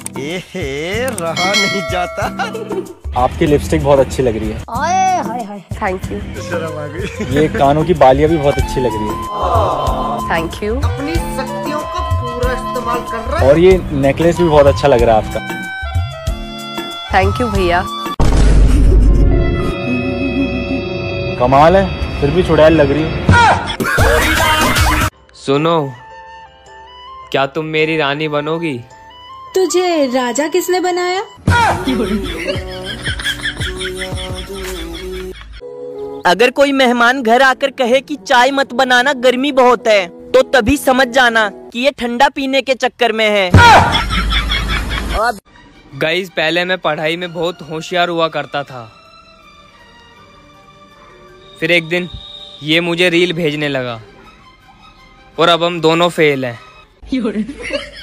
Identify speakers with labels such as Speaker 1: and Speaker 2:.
Speaker 1: रहा नहीं जाता।
Speaker 2: आपकी लिपस्टिक बहुत अच्छी लग रही है।
Speaker 3: हाय हाय हाय, थैंक यू।
Speaker 1: शर्म आ गई।
Speaker 2: ये कानों की बालियां भी बहुत अच्छी लग रही है।
Speaker 3: Thank you.
Speaker 1: अपनी शक्तियों का पूरा इस्तेमाल कर रहा है।
Speaker 2: और ये नेकलेस भी बहुत अच्छा लग रहा है आपका।
Speaker 3: थैंक यू भैया।
Speaker 2: कमाल है, फिर भी चुड़ैल लग रही है।
Speaker 4: सुनो, क्या तुम मेरी रानी बनोगी?
Speaker 5: तुझे राजा किसने बनाया?
Speaker 6: अगर कोई मेहमान घर आकर कहे कि चाय मत बनाना गर्मी बहुत है, तो तभी समझ जाना कि ये ठंडा पीने के चक्कर में है।
Speaker 4: गाइस, पहले मैं पढ़ाई में बहुत होशियार हुआ करता था। फिर एक दिन ये मुझे रील भेजने लगा और अब हम दोनों फेल हैं।